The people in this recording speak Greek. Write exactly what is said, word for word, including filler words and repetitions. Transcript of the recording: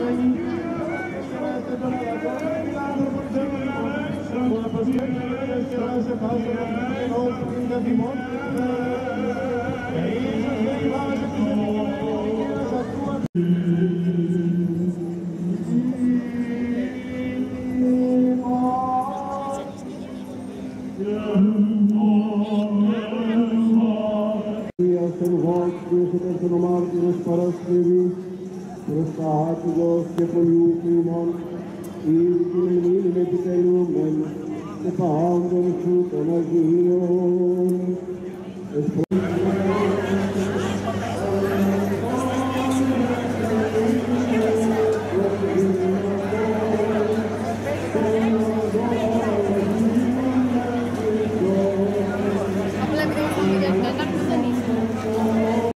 των ομάρτυρος Παρασκευής, προς τα άτυγος και πολλού ημών, ήδη την μνήμη επιτελούμεν, και πάντων σου των Αγίων.